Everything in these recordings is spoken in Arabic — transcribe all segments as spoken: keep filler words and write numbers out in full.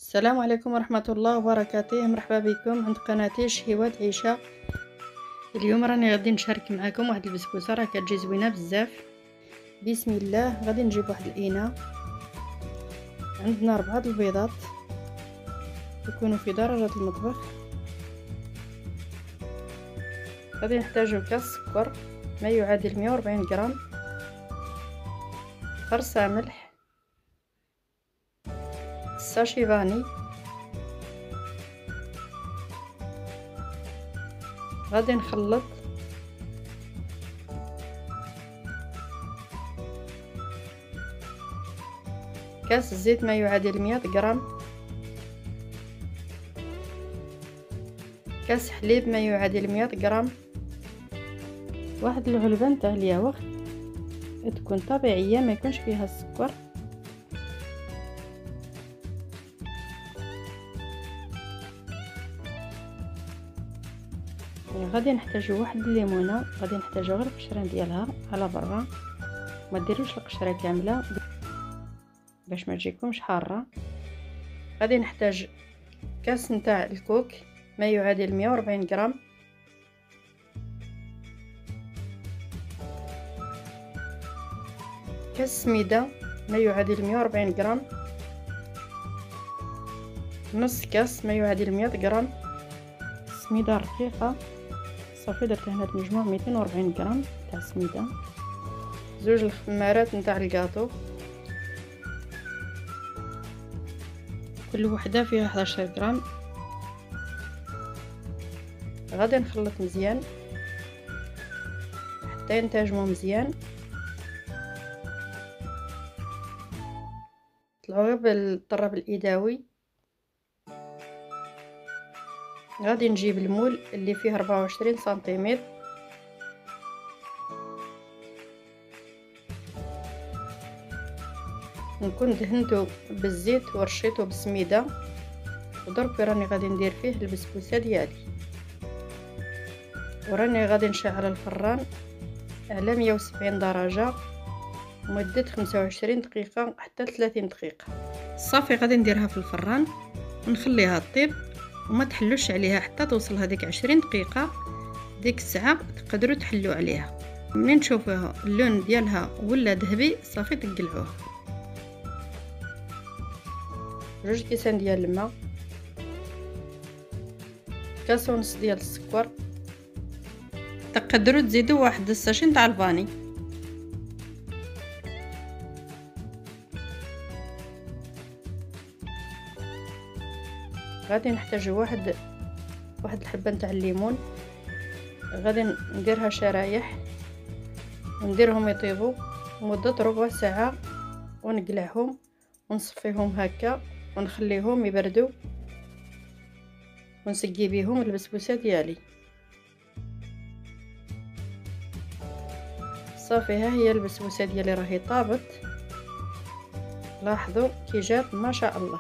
السلام عليكم ورحمة الله وبركاته. مرحبا بكم عند قناتي شهيوات عيشة. اليوم راني غادي نشارك معكم واحد البسبوسه راه كتجي زوينه بزاف. بسم الله. غادي نجيب واحد الاناء، عندنا اربعه البيضات يكونوا في درجه المطبخ. غادي نحتاجو كاس سكر ما يعادل مية وأربعين غرام، خرصه ملح، ساشي فاني. غادي نخلط كاس زيت ما يعادل مية غرام، كاس حليب ما يعادل مية غرام، واحد العلبه نتاع الياغورت تكون طبيعيه ما يكونش فيها السكر، غادي نحتاجو واحد الليمونه، غادي نحتاجو غير القشره ديالها على برا، ما ديروش القشره كامله باش ما تجيكمش حاره. غادي نحتاج كاس نتاع الكوك ما يعادل مية وأربعين غرام، كاس سميده ما يعادل مية وأربعين غرام، نص كاس ما يعادل مية غرام سميده رقيقه. صافي درت هنا المجموع ميتين وأربعين غرام تاع سميده، زوج الخمارات نتاع الكاطو كل وحده فيها إحدى عشر غرام. غادي نخلط مزيان حتى ينتجموا مزيان. طلعوا غير بالطراب اليدوي. غادي نجيب المول اللي فيه أربعة وعشرين سنتيمتر، نكون دهنته بالزيت ورشيته بالسميده، ودرك راني غادي ندير فيه البسبوسه ديالي. وراني غادي نشعل الفران على مية وسبعين درجه مده خمسة وعشرين دقيقه حتى ثلاثين دقيقه. صافي غادي نديرها في الفران ونخليها طيب وما تحلوش عليها حتى توصل هذيك عشرين دقيقه. ديك الساعه تقدروا تحلوا عليها. منين تشوفوها اللون ديالها ولا ذهبي صافي تقلعوها. جوج كيسان ديال الماء، كاس ونص ديال السكر، تقدروا تزيدوا واحد الساشي نتاع الفاني. غادي نحتاج واحد واحد الحبه نتاع الليمون، غادي نديرها شرايح ونديرهم يطيبوا مده ربع ساعه ونقلعهم ونصفيهم هكا ونخليهم يبردوا ونسقي بيهم البسبوسه ديالي. صافي ها هي البسبوسه ديالي راهي طابت، لاحظوا كي جات ما شاء الله.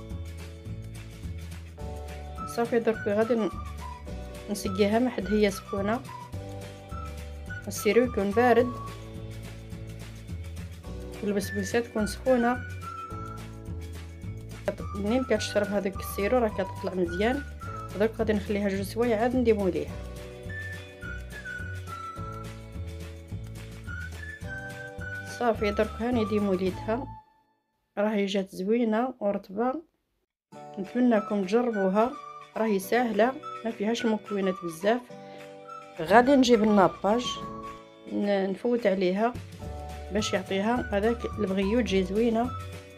صافي درك غادي نسقيها ما حد هي سخونه، السيرو يكون بارد والبسبوسه تكون سخونه. منين كتشرب هذاك السيرو راه كتطلع مزيان. درك غادي نخليها جوج سوايع عاد نديمو ليها. صافي درك هاني ديمو ليدها، راهي جات زوينه ورطبه. نتمنىكم تجربوها، راهي ساهله ما فيهاش المكونات بزاف. غادي نجيب الناباج نفوت عليها باش يعطيها هذاك البغيو تجي زوينه.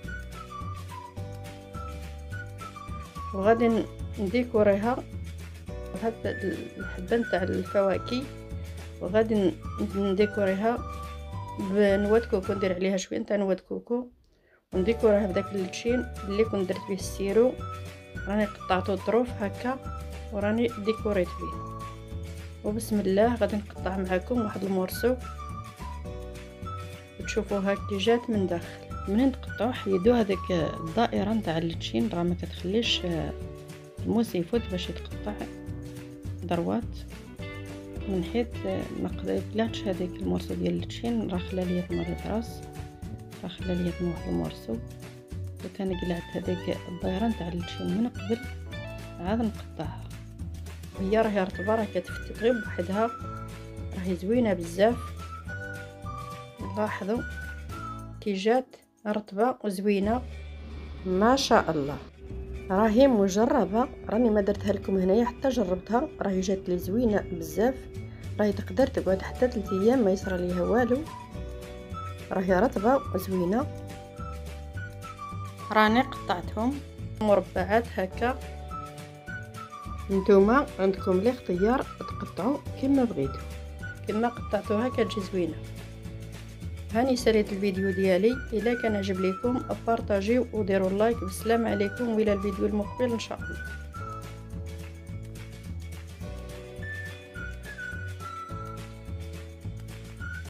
وغادي نديكوريها بهاد الحبه نتاع الفواكه، وغادي نديكوريها بنواه كوكو، ندير عليها شويه نتاع نواه كوكو ونديكوريها بداك اللتشين اللي كنت درت به السيرو. راني قطعته ظروف هكا وراني ديكوريت فيه. وبسم الله غادي نقطع معكم واحد المورسو وتشوفوها كي جات من داخل. منين تقطعوا حيدوا هذيك الدائره نتاع اللتشين، راه ما كتخليش الموس يفوت باش يتقطع ضروات. من حيث ما قلعتش هذيك المورسو ديال اللتشين راه خلى ليا تما الراس، راه خلى ليا تما واحد المورسو. كنت انا قلعت هذيك الدايره نتاع الجين من قبل، عاد نقطعها. وهي راهي رطبه، راهي كتفتت غير بوحدها، راهي زوينه بزاف. لاحظوا كي جات رطبه وزوينه ما شاء الله. راهي مجربه، راني ما درتها لكم هنايا حتى جربتها، راهي جات لي زوينه بزاف. راهي تقدر تقعد حتى ثلاثة ايام ما يصرى ليها والو، راهي رطبه وزوينه. راني قطعتهم مربعات هكا. نتوما عندكم الاختيار تقطعوا كما بغيتو، كما قطعتوها كتجي زوينه. هاني ساليت الفيديو ديالي، الا كان عجب لكم بارطاجيو وديروا لايك. بالسلام عليكم والى الفيديو المقبل ان شاء الله.